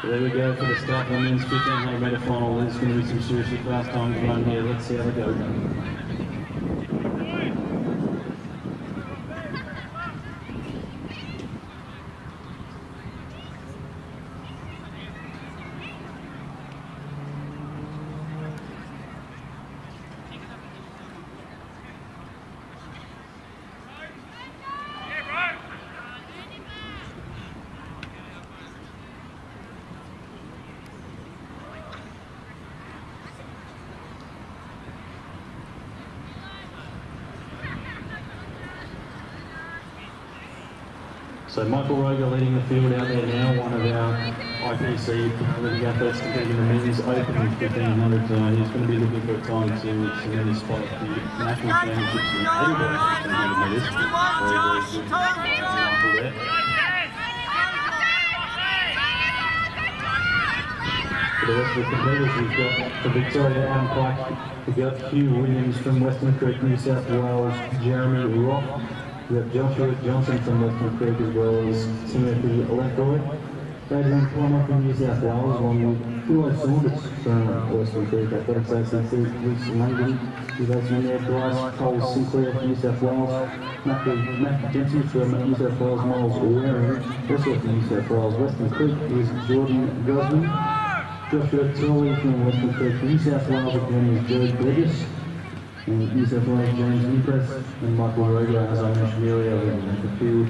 There we go for the start of the men's 1500 metre final. There's going to be some seriously fast times run here. Let's see how they go. So Michael Roger leading the field out there now, one of our IPC leading athletes competing in the men's open 1500. He's going to be looking for a time to cement his spot at the national championships in everybody 1500 metres. Very good there. For the rest of the competitors, we've got for Victoria Adam Pike, we've got Hugh Williams from Western Creek, New South Wales, Jeremy Rock. We have Joshua Johnson from Western Creek as well as Timothy Lefroy. Adrian Plummer from New South Wales, along with Philo Saunders from Western Creek Athletics ACC, Reece Langdon, who's actually there, Bryce Cole Sinclair from New South Wales, Matt Dempsey from New South Wales, Miles Waring, also from New South Wales. Western Creek is Jordan Gosman, Joshua Tully from Western Creek, New South Wales again is Jared Burgess. And New South Wales James Impress and Michael Roger, as I mentioned earlier, in the field.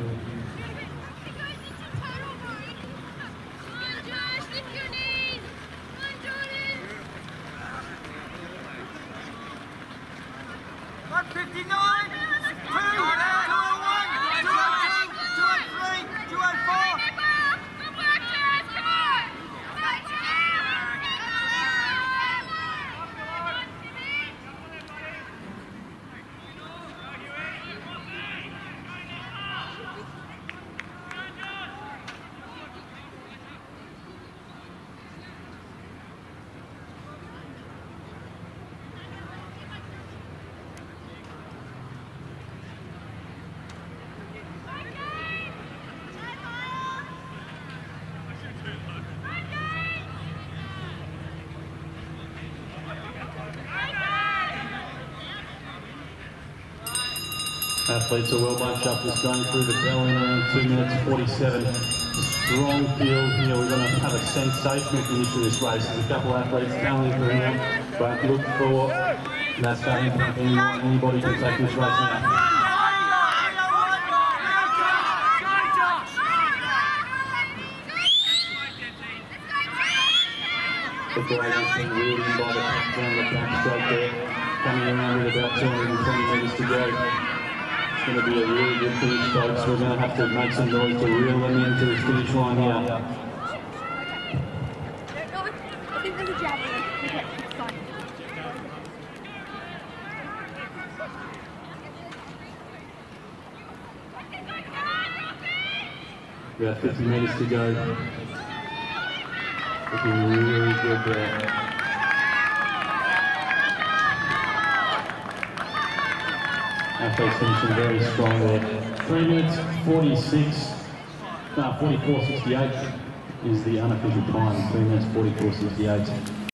Athletes are well bunched up, just going through the bell in around 2 minutes 47. Strong field here. We're going to have a sensational finish to this race. There's a couple of athletes tallying for here, but look for that starting point. Anybody can take this race now. The Braden's been wheeled in by the pack down the backstroke there, coming around with about 220 metres to go. It's going to be a really good finish, folks. We're going to have to make some noise to reel them into the finish line here. I think there's a javelin. Okay, it's fine. About 50 metres to go. Looking really good there. Athletes finishing very strong there. 3 minutes 44.68 is the unofficial time. 3 minutes 44.68.